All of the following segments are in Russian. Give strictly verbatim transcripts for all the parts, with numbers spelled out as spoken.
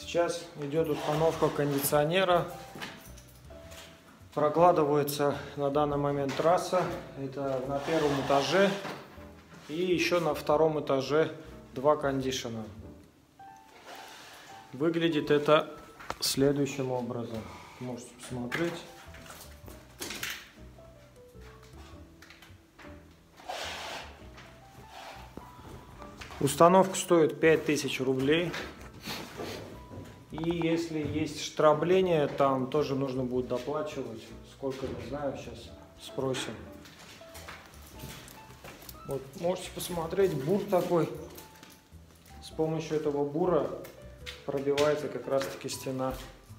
Сейчас идет установка кондиционера. Прокладывается на данный момент трасса. Это на первом этаже. И еще на втором этаже два кондишена. Выглядит это следующим образом. Можете посмотреть. Установка стоит пять тысяч рублей. И если есть штрабление, там тоже нужно будет доплачивать. Сколько, не знаю, сейчас спросим. Вот, можете посмотреть, бур такой. С помощью этого бура пробивается как раз таки стена.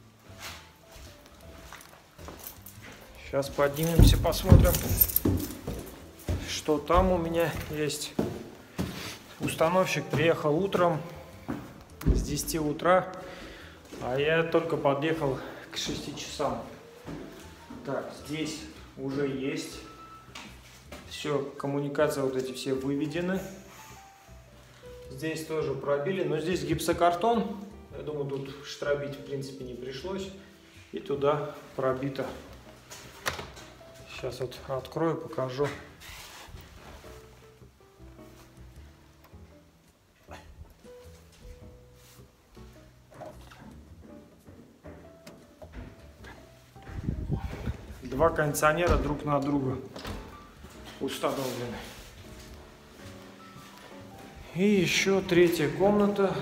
Сейчас поднимемся, посмотрим, что там у меня есть. Установщик приехал утром с десяти утра, а я только подъехал к шести часам. Так, здесь уже есть. Все, коммуникации вот эти все выведены. Здесь тоже пробили, но здесь гипсокартон. Я думаю, тут штробить в принципе не пришлось. И туда пробито. Сейчас вот открою, покажу. Два кондиционера друг на друга установлены. И еще третья комната.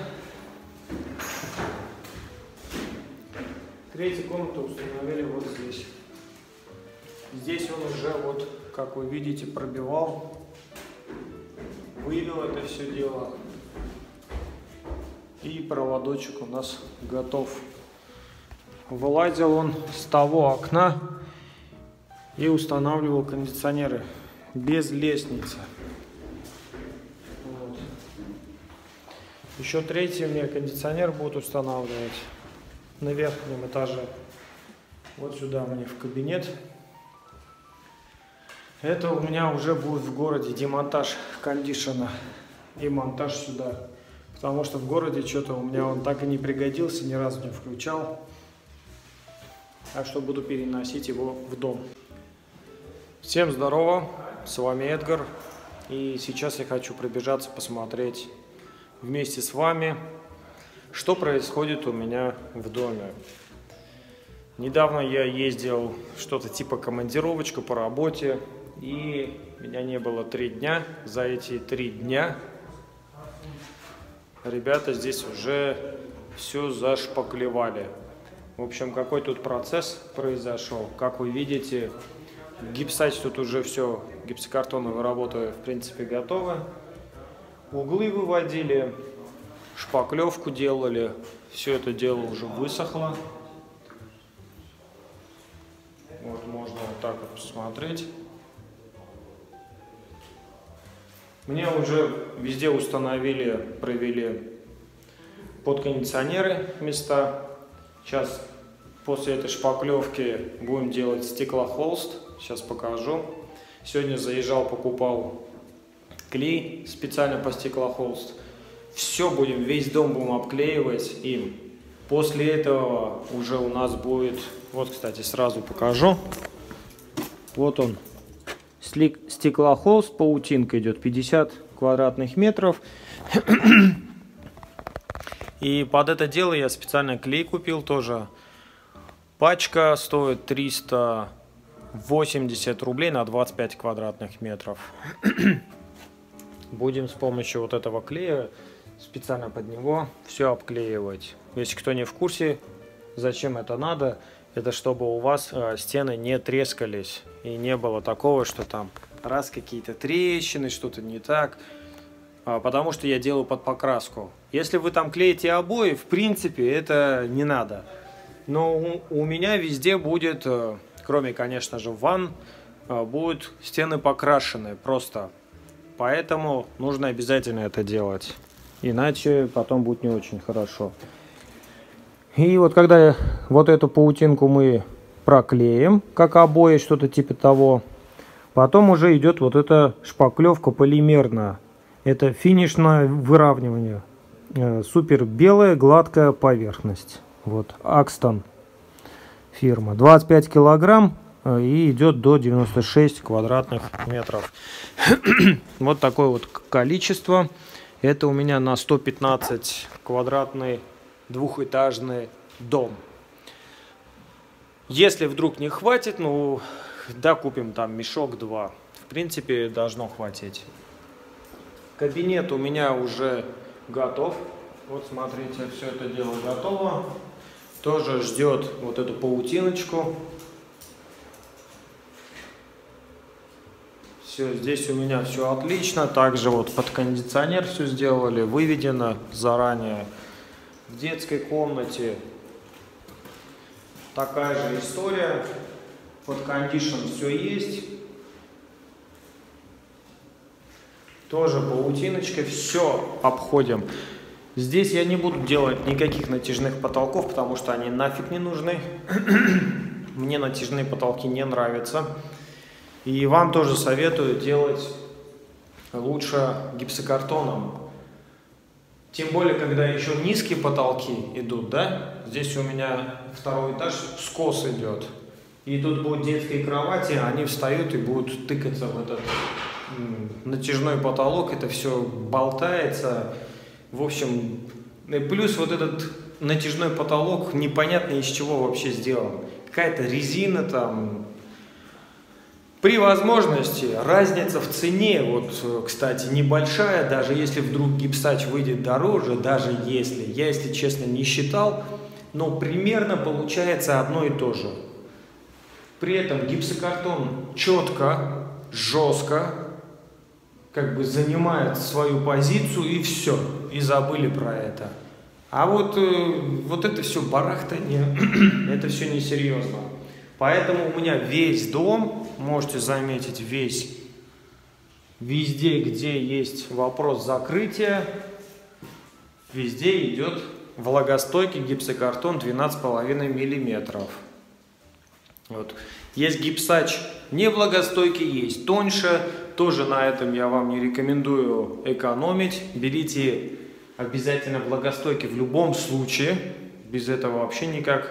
Третья комната установили вот здесь. Здесь он уже, вот, как вы видите, пробивал, вывел это все дело. И проводочек у нас готов. Вылазил он с того окна и устанавливал кондиционеры без лестницы. Вот. Еще третий у меня кондиционер будут устанавливать на верхнем этаже. Вот сюда мне в кабинет. Это у меня уже будет в городе демонтаж кондишена и монтаж сюда. Потому что в городе что-то у меня он так и не пригодился, ни разу не включал. Так что буду переносить его в дом. Всем здорово, с вами Эдгар, и сейчас я хочу пробежаться, посмотреть вместе с вами, что происходит у меня в доме. Недавно я ездил что-то типа командировочка по работе, и меня не было три дня. За эти три дня ребята здесь уже все зашпаклевали. В общем, какой тут процесс произошел, как вы видите. Гипсать тут уже все, гипсокартоновая работа в принципе готова. Углы выводили, шпаклевку делали, все это дело уже высохло. Вот можно вот так вот посмотреть. Мне уже везде установили, провели под кондиционеры места. Сейчас после этой шпаклевки будем делать стеклохолст. Сейчас покажу. Сегодня заезжал, покупал клей специально по стеклохолст. Все будем, весь дом будем обклеивать им. После этого уже у нас будет, вот, кстати, сразу покажу. Вот он, стеклохолст, паутинка идет пятьдесят квадратных метров. И под это дело я специально клей купил тоже. Пачка стоит триста восемьдесят рублей на двадцать пять квадратных метров. Будем с помощью вот этого клея специально под него все обклеивать. Если кто не в курсе, зачем это надо, это чтобы у вас э, стены не трескались и не было такого, что там раз какие-то трещины, что-то не так. А, потому что я делаю под покраску. Если вы там клеите обои, в принципе это не надо. Но у, у меня везде будет... Э, Кроме, конечно же, ванн, будут стены покрашены просто. Поэтому нужно обязательно это делать. Иначе потом будет не очень хорошо. И вот когда вот эту паутинку мы проклеим, как обои, что-то типа того, потом уже идет вот эта шпаклевка полимерная. Это финишное выравнивание. э, супер белая гладкая поверхность. Вот, Акстон фирма. двадцать пять килограмм э, и идет до девяноста шести квадратных метров. Вот такое вот количество. Это у меня на сто пятнадцать квадратный двухэтажный дом. Если вдруг не хватит, ну, да, купим там мешок-два. В принципе, должно хватить. Кабинет у меня уже готов. Вот смотрите, все это дело готово. Тоже ждет вот эту паутиночку. Все, здесь у меня все отлично. Также вот под кондиционер все сделали, выведено заранее. В детской комнате такая же история. Под кондишн все есть. Тоже паутиночкой. Все обходим. Здесь я не буду делать никаких натяжных потолков, потому что они нафиг не нужны. Мне натяжные потолки не нравятся. И вам тоже советую делать лучше гипсокартоном. Тем более, когда еще низкие потолки идут, да? Здесь у меня второй этаж, скос идет. И тут будут детские кровати, они встают и будут тыкаться в этот натяжной потолок. Это все болтается. В общем, плюс вот этот натяжной потолок непонятно из чего вообще сделан. Какая-то резина там. При возможности разница в цене, вот, кстати, небольшая, даже если вдруг гипсач выйдет дороже, даже если, я, если честно, не считал, но примерно получается одно и то же. При этом гипсокартон четко, жестко, как бы занимает свою позицию и все, и забыли про это. А вот, вот это все барахтание, это все несерьезно. Поэтому у меня весь дом, можете заметить, весь, везде, где есть вопрос закрытия, везде идет влагостойкий гипсокартон двенадцать с половиной миллиметров. Вот. Есть гипсач не влагостойкий, есть тоньше. Тоже на этом я вам не рекомендую экономить. Берите обязательно влагостойкий в любом случае. Без этого вообще никак.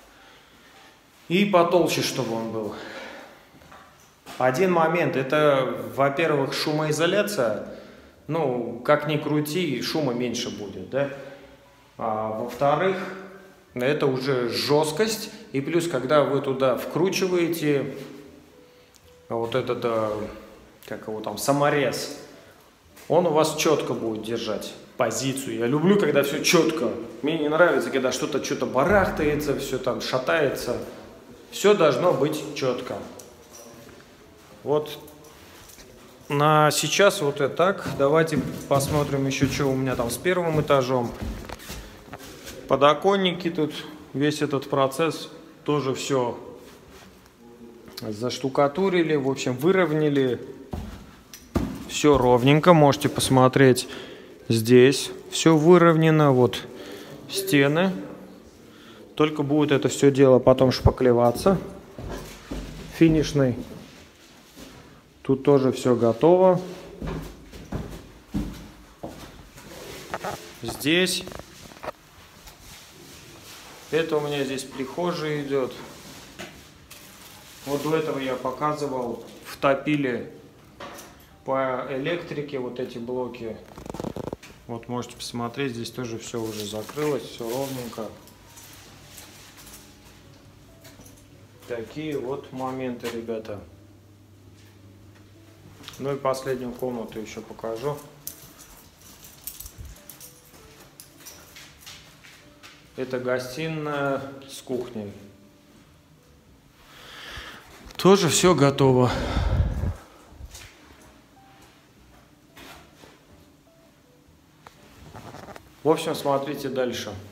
И потолще, чтобы он был. Один момент, это, во-первых, шумоизоляция. Ну, как ни крути, шума меньше будет, да? А, во-вторых, это уже жесткость. И плюс, когда вы туда вкручиваете вот этот, как его там, саморез, он у вас четко будет держать позицию. Я люблю, когда все четко. Мне не нравится, когда что-то что-то барахтается, все там шатается. Все должно быть четко. Вот на сейчас вот это так. Давайте посмотрим еще, что у меня там с первым этажом. Подоконники тут, весь этот процесс тоже все заштукатурили, в общем, выровняли. Все ровненько, можете посмотреть здесь. Все выровнено, вот стены. Только будет это все дело потом шпаклеваться. Финишный. Тут тоже все готово. Здесь. Это у меня здесь прихожая идет. Вот до этого я показывал, втопили по электрике вот эти блоки. Вот можете посмотреть, здесь тоже все уже закрылось, все ровненько. Такие вот моменты, ребята. Ну и последнюю комнату еще покажу. Это гостиная с кухней. Тоже все готово. В общем, смотрите дальше.